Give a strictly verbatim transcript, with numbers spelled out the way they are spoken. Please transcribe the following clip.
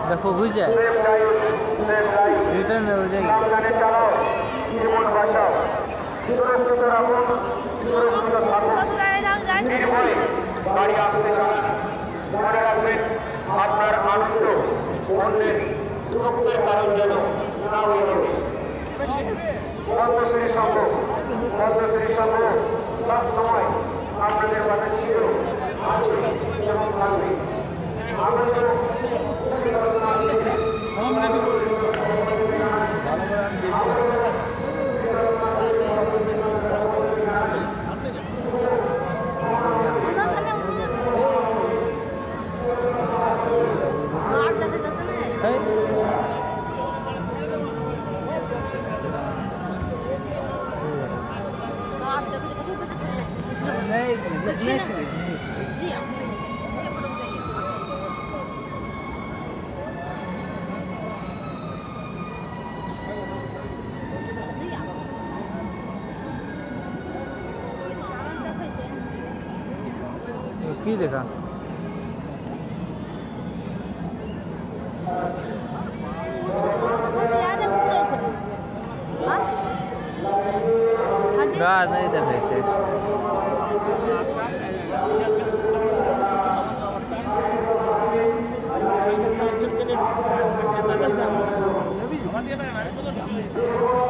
देखो बुझ जाए रिटर्न हो जाएगी। আপনার আনন্দ অন্যের দুঃখের কারণ যেন না হয়ে ওঠে। পদ্মশ্রী সংঘ পদ্মশ্রী সংঘ সব সময় আপনাদের পাশে ছিল, আছে এবং থাকবে। কি দেখা গা नहीं देखे से हमारे